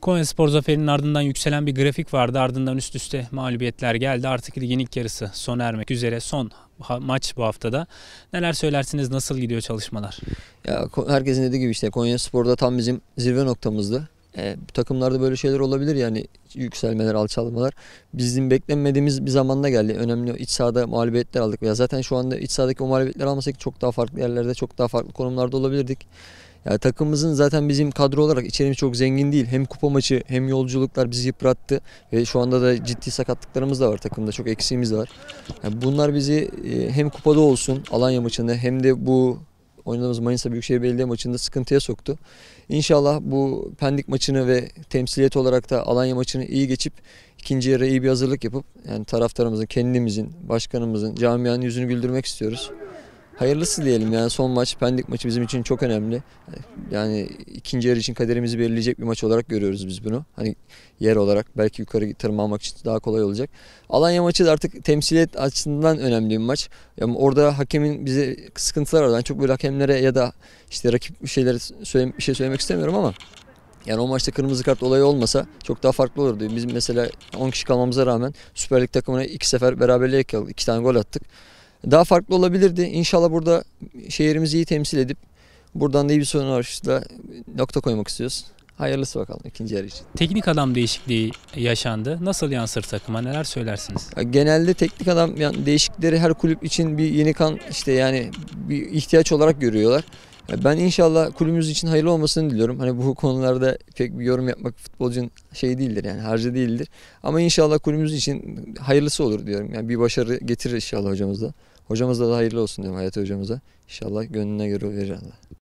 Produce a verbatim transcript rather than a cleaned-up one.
Konyaspor zaferinin ardından yükselen bir grafik vardı. Ardından üst üste mağlubiyetler geldi. Artık ligin ilk yarısı sona ermek üzere. Son maç bu haftada. Neler söylersiniz? Nasıl gidiyor çalışmalar? Ya herkesin dediği gibi işte Konyaspor'da tam bizim zirve noktamızdı. E, takımlarda böyle şeyler olabilir yani, yükselmeler, alçalmalar. Bizim beklenmediğimiz bir zamanda geldi. Önemli iç sahada mağlubiyetler aldık. Ya zaten şu anda iç sahadaki o mağlubiyetleri almasak çok daha farklı yerlerde, çok daha farklı konumlarda olabilirdik. Yani takımımızın zaten bizim kadro olarak içeriğimiz çok zengin değil. Hem kupa maçı hem yolculuklar bizi yıprattı. Ve şu anda da ciddi sakatlıklarımız da var takımda. Çok eksiğimiz de var. Yani bunlar bizi e, hem kupada olsun Alanya maçında hem de bu oynadığımız Manisa Büyükşehir Belediye maçında sıkıntıya soktu. İnşallah bu Pendik maçını ve temsiliyet olarak da Alanya maçını iyi geçip ikinci yarıya iyi bir hazırlık yapıp yani taraftarımızın, kendimizin, başkanımızın, camianın yüzünü güldürmek istiyoruz. Hayırlısı diyelim yani, son maç Pendik maçı bizim için çok önemli. Yani ikinci yarı için kaderimizi belirleyecek bir maç olarak görüyoruz biz bunu. Hani yer olarak belki yukarı tırmanmak için daha kolay olacak. Alanya maçı da artık temsiliyet açısından önemli bir maç. Yani orada hakemin bize sıkıntılar var. Ben çok böyle hakemlere ya da işte rakip bir şeyler söyle, bir şey söylemek istemiyorum ama yani o maçta kırmızı kart olayı olmasa çok daha farklı olurdu. Biz mesela on kişi kalmamıza rağmen Süper Lig takımına iki sefer beraberliğe yakaladık. iki tane gol attık. Daha farklı olabilirdi. İnşallah burada şehrimizi iyi temsil edip buradan da iyi bir sonuçla nokta koymak istiyoruz. Hayırlısı bakalım ikinci yarı için. Teknik adam değişikliği yaşandı. Nasıl yansır takıma? Neler söylersiniz? Genelde teknik adam yani değişiklikleri her kulüp için bir yeni kan işte yani bir ihtiyaç olarak görüyorlar. Ben inşallah kulübümüz için hayırlı olmasını diliyorum. Hani bu konularda pek bir yorum yapmak futbolcunun şey değildir yani, harcı değildir. Ama inşallah kulübümüz için hayırlısı olur diyorum. Yani bir başarı getirir inşallah hocamız da. Hocamız da hayırlı olsun diyorum Hayati hocamıza. İnşallah gönlüne göre verir Allah.